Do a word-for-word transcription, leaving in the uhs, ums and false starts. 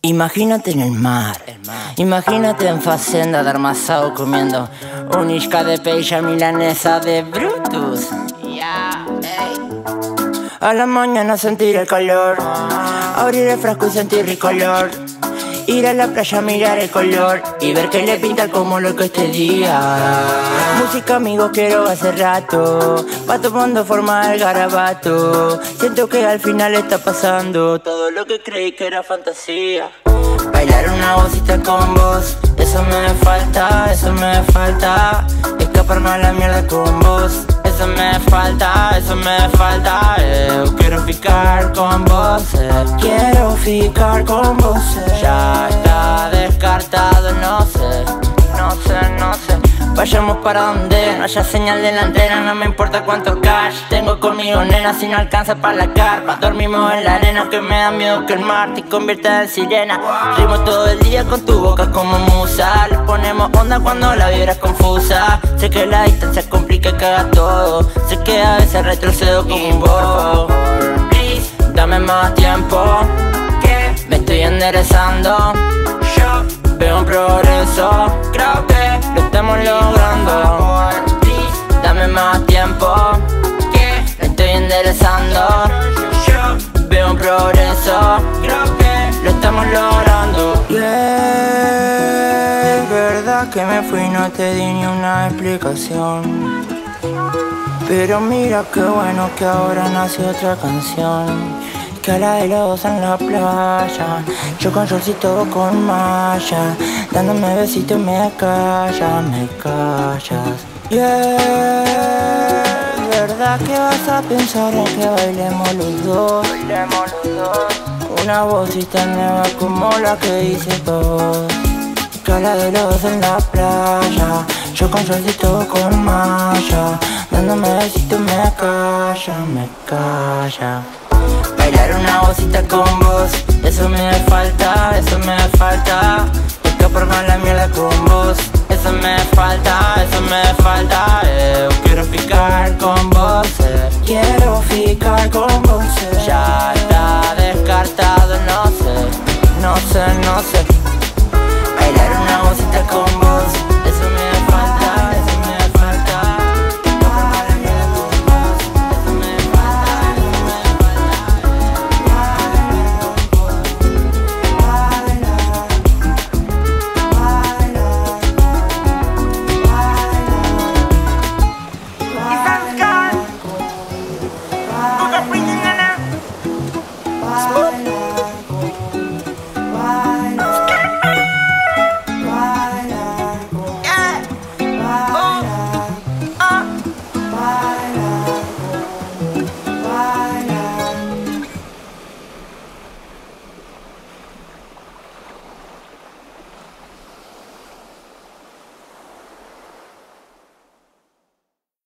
Imagínate en el mar, el mar. Imagínate en facenda de armazao comiendo un isca de peixe milanesa de Brutus. Yeah, hey. A la mañana sentir el calor, abrir el frasco y sentir el color, ir a la playa a mirar el color y ver que le pinta como loco este día. Música, amigos, quiero hace rato, va tomando forma el garabato. Siento que al final está pasando todo lo que creí que era fantasía. Bailar una Bossita con vos, eso me falta, eso me falta. Escaparme a la mierda con vos, eso me falta, eso me falta. eh. Quiero ficar con vos, eh. quiero ficar con vos. eh. Ya está descartado, no sé, no sé, no sé. Vayamos para donde no haya señal delantera, no me importa cuánto cash tengo conmigo, nena, si no alcanza para la carpa. Dormimos en la arena, que me da miedo que el mar te convierta en sirena. Rimo todo el día con tu boca como musa, le ponemos onda cuando la vibra es confusa. Sé que la distancia complica y caga todo, sé que a veces retrocedo como un borfo. Please, dame más tiempo, que me estoy enderezando. Yo veo un progreso, creo que lo estamos logrando. Please, dame más tiempo, que lo estoy enderezando. Yo veo un progreso, creo que lo estamos logrando. Yeah, es verdad que me fui y no te di ni una explicación, pero mira qué bueno que ahora nace otra canción. Que a la de los en la playa, yo con shortcito con malla, dándome besitos me callas, me callas. Yeah, ¿verdad que vas a pensar en que bailemos los dos? Bailemos los dos. Una Bossita nueva como la que hice vos. Que a la de los en la playa, yo con shortcito con malla, dándome besitos me callas, me callas. Bailar una Bossita con vos, eso me falta, eso me falta. Escaparme a la mierda con vos, eso me falta, eso me falta. eh. Quiero ficar con vos, eh. quiero ficar con vos. eh. Ya está descartado, no sé, no sé, no sé. Bailar una Bossita con vos, eso me falta, eso me falta. Escaparme a la mierda con vos, eso me falta, eso me